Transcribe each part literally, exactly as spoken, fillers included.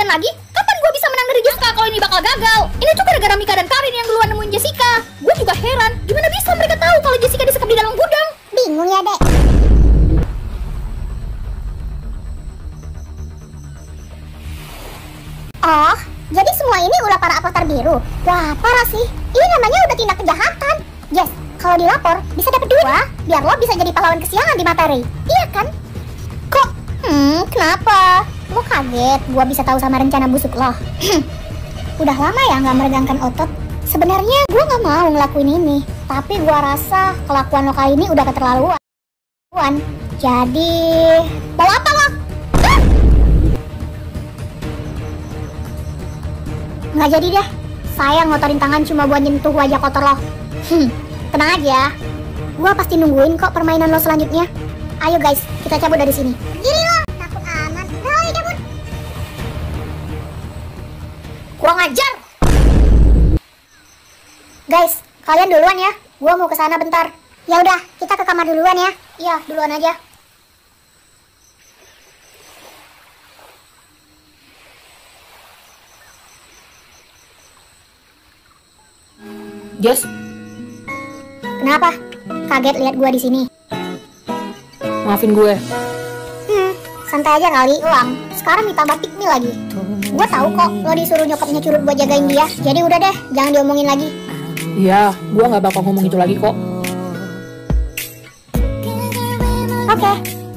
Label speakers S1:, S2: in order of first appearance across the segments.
S1: lagi? Kapan gue bisa menang dari Jessica kalau ini bakal gagal? Ini tuh gara-gara Mika dan Karin yang duluan nemuin Jessica. Gue juga heran, gimana bisa mereka tahu kalau Jessica disekap di dalam gudang?
S2: Bingung ya, Dek. Oh, jadi semua ini ulah para avatar biru. Wah, parah sih. Ini namanya udah tindak kejahatan. Jess, kalau dilapor bisa dapet duit. Wah, biar lo bisa jadi pahlawan kesiangan di mata Ray. Iya kan? Kok? Hmm, kenapa? Lo kaget gua bisa tahu sama rencana busuk lo? Udah lama ya nggak meregangkan otot. Sebenarnya gua nggak mau ngelakuin ini, tapi gua rasa kelakuan lo kali ini udah keterlaluan. Jadi, bawa apa lo? Nggak jadi deh. Saya ngotorin tangan cuma buat nyentuh wajah kotor lo. Hmm, tenang aja. Gua pasti nungguin kok permainan lo selanjutnya. Ayo guys, kita cabut dari sini. Gini lo, takut amat. Ayo cabut.
S1: Kurang ajar.
S2: Guys, kalian duluan ya. Gua mau ke sana bentar. Ya udah, kita ke kamar duluan ya. Iya, duluan aja.
S3: Jess,
S2: Kenapa? Kaget lihat gua di sini.
S3: maafin gue.
S2: Hmm, santai aja kali, uang. Sekarang ditambah pick me lagi. Gua tahu kok lo disuruh nyokapnya Curut buat jagain dia. Jadi udah deh, jangan diomongin lagi.
S3: Iya, gue nggak bakal ngomong itu lagi kok.
S2: Oke. Okay.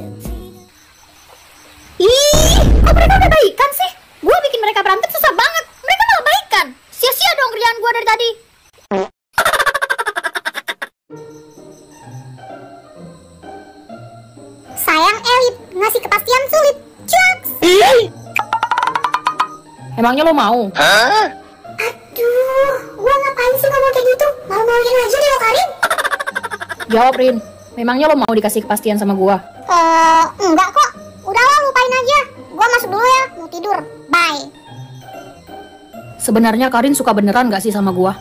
S1: Ih, kok mereka udah baikan sih? Gue bikin mereka berantem susah banget. Mereka malah baikan. Sia-sia dong kerjaan gue dari tadi.
S2: Sayang elit, ngasih kepastian sulit. Cuaks.
S3: Emangnya lo mau?
S2: Aduh, gua ngapain sih ngomong kayak gitu? Mau-mauin aja deh lo Karin.
S3: Jawab, Rin. Memangnya lo mau dikasih kepastian sama gue?
S2: Eh, enggak kok. Udah lo lupain aja. Gua masuk dulu ya, mau tidur. Bye.
S3: Sebenarnya Karin suka beneran gak sih sama gue?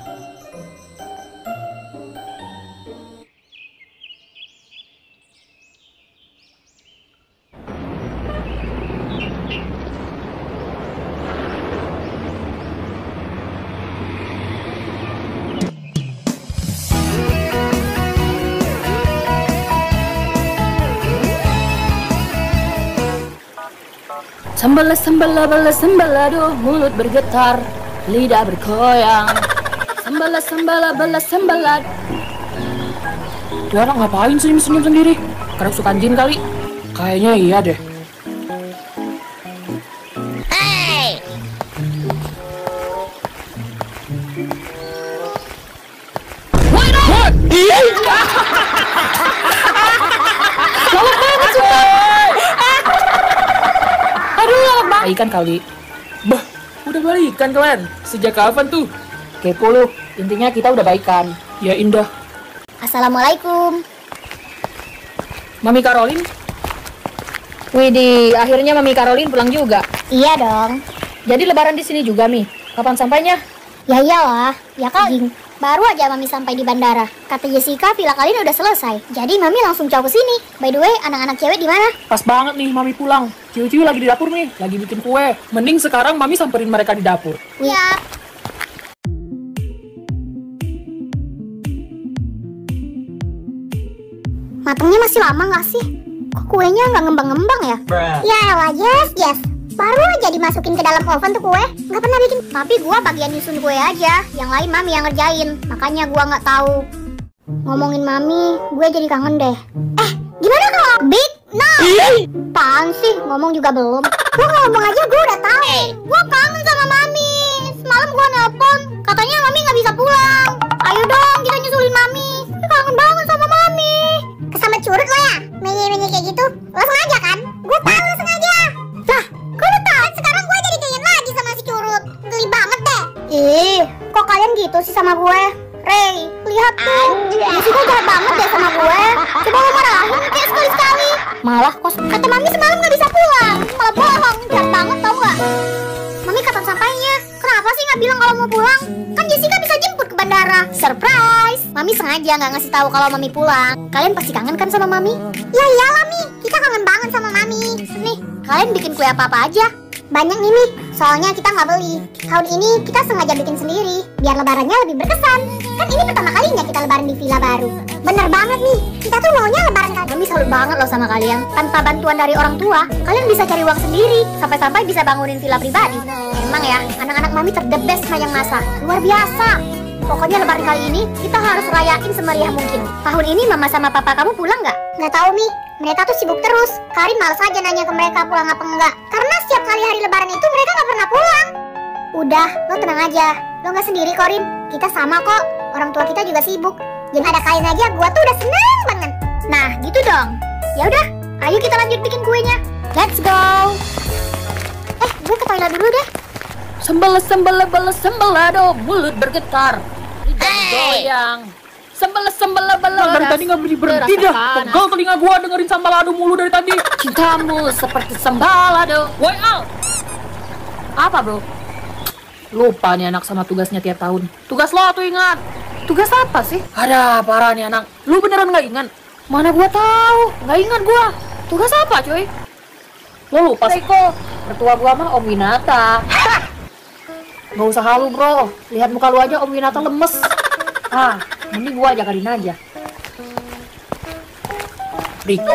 S3: Sembala, sembala, bala, sembalado, mulut bergetar, lidah bergoyang. Sembala, sembala, bala, sembalad. Dia orang ngapain senyum-senyum sendiri? Kerasukan jin kali? Kayaknya iya deh.
S1: Hey!
S3: What? What? Iya! Galak banget sih. Aduh, galak banget. Baikan kali. Bah, udah baikan kalian? Sejak kapan tuh? Kepo lu. Intinya kita udah baikan. Ya indah.
S2: Assalamualaikum.
S3: Mami Caroline?
S1: Widih, akhirnya Mami Caroline pulang juga.
S2: Iya dong.
S1: Jadi lebaran di sini juga, Mi. Kapan sampainya?
S2: Ya iyalah, ya kali. Baru aja Mami sampai di bandara. Kata Jessica, villa kalian udah selesai. Jadi Mami langsung jauh ke sini. By the way, anak-anak cewek di mana?
S3: Pas banget nih Mami pulang. Ciu-ciu lagi di dapur nih, lagi bikin kue. Mending sekarang Mami samperin mereka di dapur.
S2: Iya. Matangnya masih lama nggak sih? Kok kuenya nggak ngembang-ngembang ya? Ya elah, yes, yes. Baru aja dimasukin ke dalam oven tuh kue. Nggak pernah bikin. Tapi gua bagian nyusun kue aja. Yang lain Mami yang ngerjain. Makanya gua nggak tahu. Ngomongin Mami, gue jadi kangen deh. Eh, gimana kalau Big No? Apaan sih? Ngomong juga belum. Gua ngomong aja gue udah tahu. Gua kangen sama Mami. Semalam gua nelpon, katanya Mami nggak bisa pulang. Ayo dong kita nyusulin Mami. Gue kangen banget sama Mami. Kesambet curut lo ya? Menye-menye kayak gitu? Lo sengaja kan? Gue tahu lo sengaja. Lah, kok lo tahu? Sekarang gue jadi kayak lagi sama si curut. Geli banget deh. Ih, kok kalian gitu sih sama gue? Ray, lihat tuh. Jessica jahat banget deh sama gue. Coba lo marahin kayak sekali-sekali. Malah kos kata Mami semalam gak bisa pulang. Malah bohong, jahat banget tau gak? Mami kapan sampainya? Kenapa sih gak bilang kalau mau pulang? Kan Jessica bisa jemput ke bandara. Surprise! Mami sengaja gak ngasih tahu kalau Mami pulang. Kalian pasti kangen kan sama Mami? Ya iyalah Mi, kita kangen banget sama Mami. Nih, kalian bikin kue apa-apa aja. Banyak nih Mi, soalnya kita nggak beli. Tahun ini kita sengaja bikin sendiri, biar lebarannya lebih berkesan. Kan ini pertama kalinya kita lebaran di villa baru. Bener banget nih, kita tuh maunya lebaran kali. Mami salut banget loh sama kalian. Tanpa bantuan dari orang tua, kalian bisa cari uang sendiri, sampai-sampai bisa bangunin villa pribadi. Emang ya, anak-anak Mami terdebes sepanjang masa. Luar biasa. Pokoknya lebaran kali ini kita harus rayain semeriah mungkin. Tahun ini mama sama papa kamu pulang nggak? Nggak tahu Mi, mereka tuh sibuk terus. Karin males aja nanya ke mereka pulang apa enggak. Karena setiap kali hari lebaran itu mereka nggak pernah pulang. Udah, lo tenang aja. Lo nggak sendiri Korin. Kita sama kok. Orang tua kita juga sibuk. Jadi ada kalian aja, gua tuh udah seneng banget. Nah, gitu dong. Ya udah, ayo kita lanjut bikin kuenya. Let's go. Eh, gue ke toilet dulu deh.
S3: Sembala sembala bala sembalado, mulut bergetar, lidah goyang. Sembala sembala bala.
S4: Dari tadi nggak berhenti berhenti dah. Pegal telinga gua dengerin sambalado mulu dari tadi.
S3: Cintamu seperti sembalado. Woi Al. Apa bro? Lupa nih anak sama tugasnya tiap tahun. Tugas lo tuh ingat. Tugas apa sih? Ada parah nih anak. Lu beneran nggak ingat? Mana gua tahu? Nggak ingat gua. Tugas apa cuy? Lo lupa sih kok. Mertua gua mah Om Winata. Gak usah halu bro, lihat muka lu aja Om Winata lemes. Ah, mending gua ajakin aja. Riko.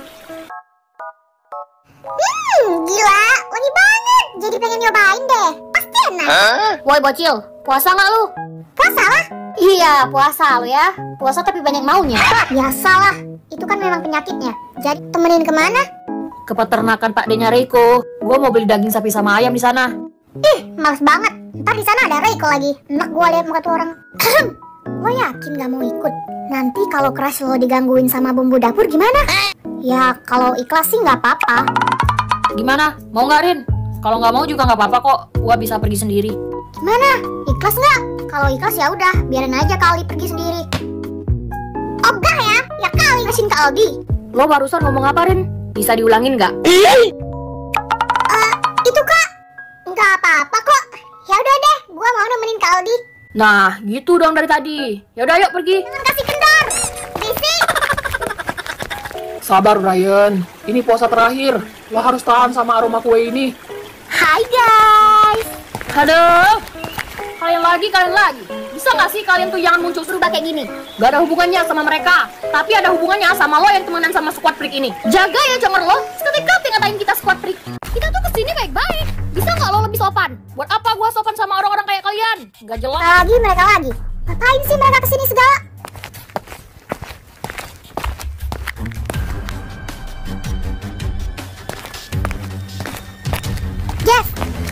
S2: Hmm, gila, wangi banget. Jadi pengen nyobain deh. Pasti enak.
S1: Woi bocil, puasa nggak lu?
S2: Puasa lah.
S1: Iya, puasa lu ya. Puasa tapi banyak maunya.
S2: Biasalah, itu kan memang penyakitnya. Jadi temenin kemana?
S3: Ke peternakan Pak Denya Riko. Gua mau beli daging sapi sama ayam di sana.
S2: Ih, males banget. Ntar di sana ada Reiko lagi. Enak gua lihat muka tuh orang. Lo yakin gak mau ikut? Nanti kalau crush lo digangguin sama bumbu dapur gimana? Ya kalau ikhlas sih nggak apa-apa.
S3: Gimana? Mau nggak Rin? Kalau nggak mau juga nggak apa-apa kok. Gua bisa pergi sendiri.
S2: Gimana? Ikhlas nggak? Kalau ikhlas ya udah, biarin aja Kali pergi sendiri. Ogah ya? Ya kali kasih ke Aldi.
S3: Lo barusan ngomong apa Rin? Bisa diulangin nggak?
S2: Uh, itu Kak. Nggak apa-apa kok. Ya udah deh, gua mau nemenin Kak Aldi.
S3: Nah, gitu dong dari tadi. Ya udah yuk pergi.
S2: Jangan kasih kendor. Berisik.
S4: Sabar Ryan, ini puasa terakhir. Lo harus tahan sama aroma kue ini.
S2: Hai guys.
S3: Aduh. Kalian lagi, kalian lagi. Bisa nggak sih kalian tuh jangan muncul serba kayak gini? Gak ada hubungannya sama mereka. Tapi ada hubungannya sama lo yang temenan sama squad freak ini. Jaga ya conger lo. Sekali-kali ngatain kita squad freak.
S1: Kita tuh kesini baik-baik. Bisa nggak lo lebih sopan? Buat apa gua sopan sama orang-orang kayak kalian? Gak jelas.
S2: Lagi mereka lagi. Ngapain sih mereka kesini segala? Jeff.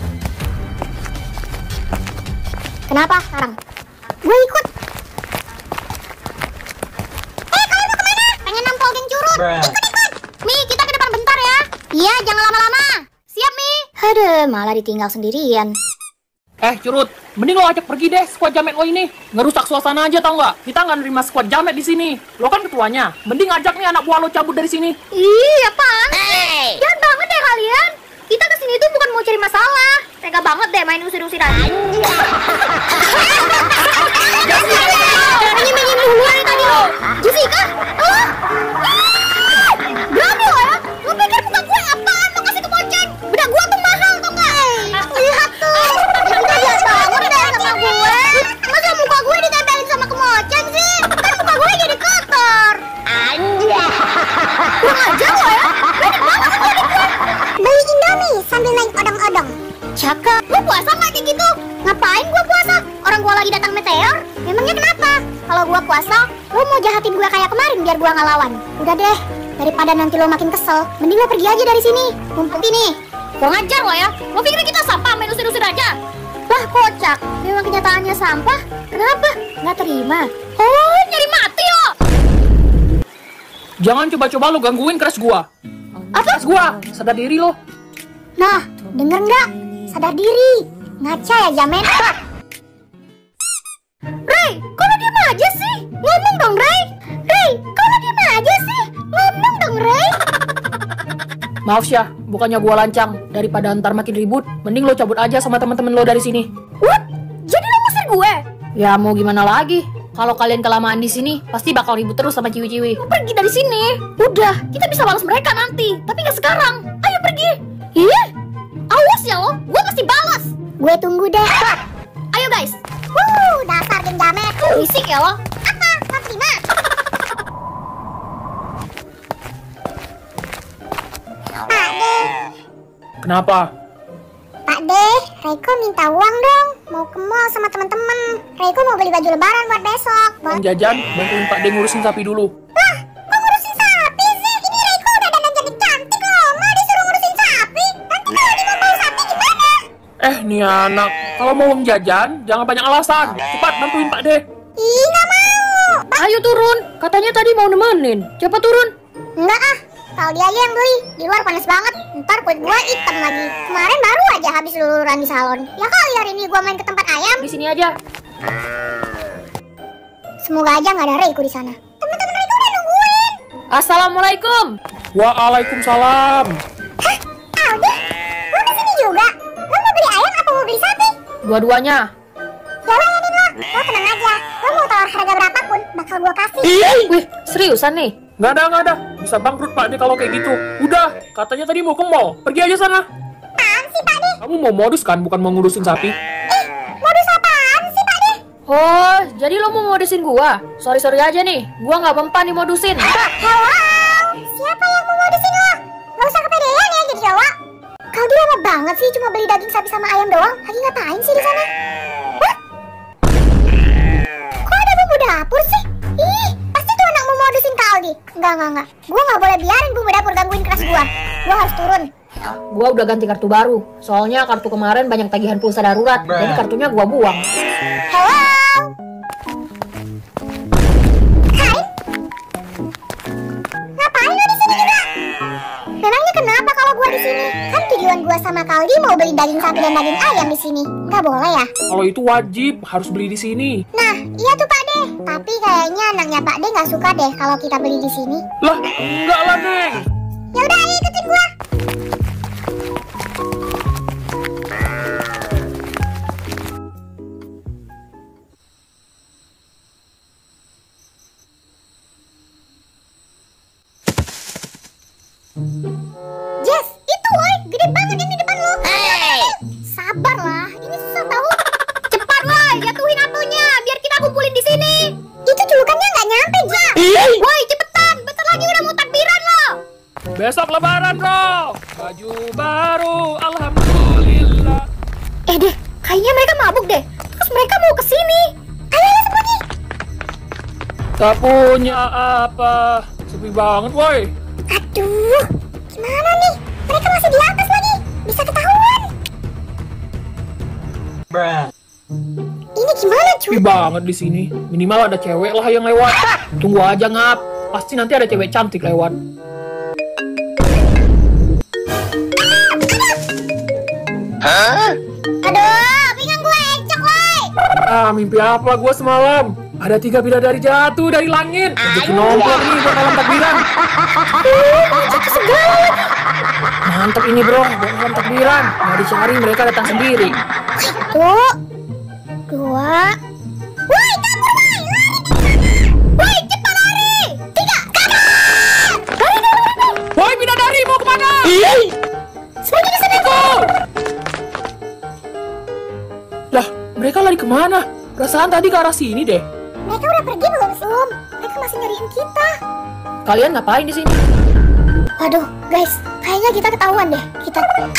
S2: Kenapa sekarang? Gue ikut. Eh, kalian mau kemana? Pengen nampol geng curut. Ikut-ikut. Mi, kita ke depan bentar ya. Iya, jangan lama-lama. Siap, Mi. Aduh, malah ditinggal sendirian.
S4: Eh Curut, mending lo ajak pergi deh squad jamet lo ini. Ngerusak suasana aja tau nggak? Kita nggak nerima squad jamet di sini. Lo kan ketuanya. Mending ajak nih anak buah lo cabut dari sini.
S1: Ih, apaan sih? Jahat banget deh kalian. Kita kesini tuh bukan mau cari masalah. Tega banget deh main usir-usiran. Menyim-menyim duluan tadi lo. Jessica, lo? Berani lo ya? Lo pikir muka gue apaan? Mau kasih ke Moceng? Bedak gue tuh mahal tau nggak?
S2: Lihat tuh. Kita jahat banget deh sama gue. Masa muka gue ditempelin sama kemoceng sih? Kan muka gue jadi kotor. Anjay.
S1: Kurang ajar lo ya? Banyak banget kan kulit gue.
S2: Beli Indomie sambil naik odong-odong.
S1: Cakep. Lo puasa nggak kayak gitu?
S2: Ngapain gue puasa? Orang gue lagi datang meteor. Memangnya kenapa? Kalau gue puasa, lo mau jahatin gue kayak kemarin biar gue ngelawan. Udah deh, daripada nanti lo makin kesel, mending lo pergi aja dari sini. Mumpung ini.
S1: Kurang ajar lo ya? Lo pikir kita sampah main usir-usir aja?
S2: Lah kocak, memang kenyataannya sampah. Kenapa? Nggak terima.
S1: Oh, nyari mati lo.
S4: Jangan coba-coba lo gangguin crush gua.
S1: Apa?
S4: Crush gua, sadar diri lo.
S2: Nah, denger nggak? Sadar diri. Ngaca ya jamet.
S1: Ray, kok lo diem aja sih? Ngomong dong, Ray.
S2: Ray, kok lo diem aja sih? Ngomong dong, Ray.
S4: Maaf ya, bukannya gua lancang. Daripada ntar makin ribut, mending lo cabut aja sama teman-teman lo dari sini.
S1: What? Jadi lo ngusir gue?
S3: Ya mau gimana lagi? Kalau kalian kelamaan di sini, pasti bakal ribut terus sama ciwi-ciwi.
S1: Lo pergi dari sini. Udah, kita bisa balas mereka nanti. Tapi nggak sekarang. Ayo pergi. Ih, awas Awas ya lo, gue pasti balas.
S2: Gue tunggu deh.
S1: Ayo guys.
S2: Wuh, dasar geng jamet.
S1: Berisik ya lo.
S2: Apa? Kau terima? Pak De.
S4: Kenapa?
S2: Pak De, Reiko minta uang dong. Mau ke mall sama teman-teman. Reiko mau beli baju lebaran buat besok.
S4: Bang Jajan, bantuin Pak De ngurusin sapi dulu.
S2: Lah, kok ngurusin sapi sih? Ini Reiko udah dandan jadi cantik loh. Mau disuruh ngurusin sapi? Nanti kalau dia mau bau sapi gimana?
S4: Eh, nih anak. Kalau mau uang jajan, jangan banyak alasan. Cepat bantuin Pak De.
S2: Ih, nggak mau.
S3: Ayo turun, katanya tadi mau nemenin. Cepat turun.
S2: Enggak ah, kalau dia aja yang beli. Di luar panas banget. Ntar kulit gua hitam lagi. Kemarin baru aja habis luluran di salon. Ya kali hari ini gua main ke tempat ayam.
S3: Di sini aja.
S2: Semoga aja nggak ada Reiko di sana. Teman-teman Reiko udah nungguin.
S3: Assalamualaikum.
S4: Waalaikumsalam.
S2: Hah, Aldi? Lo kesini juga? Lo mau beli ayam apa mau beli sapi?
S3: Dua-duanya.
S2: Ya layanin lo. Lo tenang aja. Lo mau tawar harga berapapun, bakal gua kasih.
S3: Wih, seriusan nih?
S4: Nggak ada, nggak ada. Bisa bangkrut Pak De kalau kayak gitu. Udah, katanya tadi mau ke mall. Pergi aja sana.
S2: Apaan sih Pak De?
S4: Kamu mau modus kan, bukan mau ngurusin sapi?
S2: Ih, modus apaan sih Pak De?
S3: Oh, jadi lo mau modusin gua? Sorry-sorry aja nih, gua nggak mempan dimodusin.
S2: Hello? Siapa yang mau modusin lo? Gak usah kepedean ya jadi cowok. Kau dia lama banget sih cuma beli daging sapi sama ayam doang. Lagi ngapain sih di sana? Hah? Kok ada bumbu dapur sih? Ih, pasti tuh anak mau modusin Kak Aldi. Enggak, enggak, enggak. Gua nggak boleh biarin bumbu dapur gangguin kelas gua. Gua harus turun.
S3: Gua udah ganti kartu baru. Soalnya kartu kemarin banyak tagihan pulsa darurat. Jadi kartunya gua buang.
S2: Hello? Hai? Ngapain lo di sini juga? Memangnya kenapa kalau gua di sini? Kan tujuan gua sama Kaldi mau beli daging sapi dan daging ayam di sini. Nggak boleh ya?
S4: Kalau itu wajib, harus beli di sini.
S2: Nah, iya tuh Pak De. Tapi kayaknya anaknya Pak De nggak suka deh kalau kita beli di sini.
S4: Lah, enggak lah, Neng.
S2: Ya udah, ayo ikutin gua. Jess, itu woy, gede banget yang di depan lo. Hey, sabar lah, ini susah tahu.
S1: Cepat woy, jatuhin atunya biar kita kumpulin di sini.
S2: Itu julukannya nggak nyampe, Ja.
S1: Woi, cepetan, bentar lagi udah mau takbiran lo.
S4: Besok lebaran, bro. Baju baru, alhamdulillah.
S1: Eh deh, kayaknya mereka mabuk deh. Terus mereka mau ke sini.
S2: Ayo, ayo sembunyi.
S4: Tak punya apa. Sepi banget, woi.
S2: Aduh, gimana nih? Mereka masih di atas lagi. Bisa ketahuan. Ini gimana, cuy?
S4: Sepi banget di sini. Minimal ada cewek lah yang lewat. Tunggu aja, Ngap. Pasti nanti ada cewek cantik lewat.
S2: Aduh, pinggang gue encok, woy.
S4: Ah, mimpi apa gua semalam? Ada tiga bidadari jatuh dari langit. Rezeki nongkrong nih buat malam takbiran. Mantap ini bro, buat malam takbiran. Nggak dicari, mereka datang sendiri.
S2: Satu, dua. Woi, kabur, woy.
S1: Woi, cepat lari. Tiga, kabur.
S4: Woi bidadari, mau kemana?
S1: Sembunyi di sini.
S4: Lah, mereka lari kemana? Perasaan tadi ke arah sini deh.
S2: Mereka udah pergi belum sih? Belum. Mereka masih nyariin kita.
S3: Kalian ngapain di sini?
S2: Waduh, guys, kayaknya kita ketahuan deh. Kita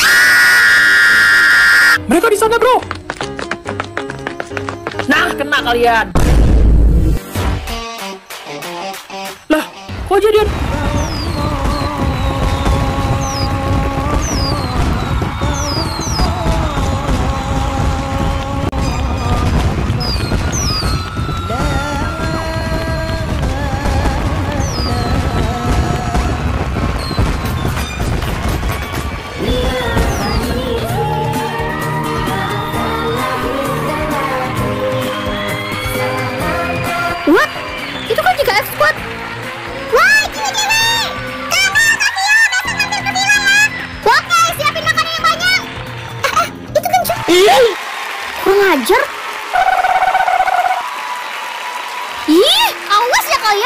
S4: Mereka di sana bro.
S3: Nah, kena kalian.
S4: Lah, kok jadian?
S1: What? Itu kan juga F squad.
S2: woi, cewek-cewek. Kakak, kasih ya, besok mampir ke villa ya.
S1: Oke, siapin makanan yang banyak.
S2: Eh, eh, itu kan cuy.
S1: Kurang ajar. Ih, awas ya kalian.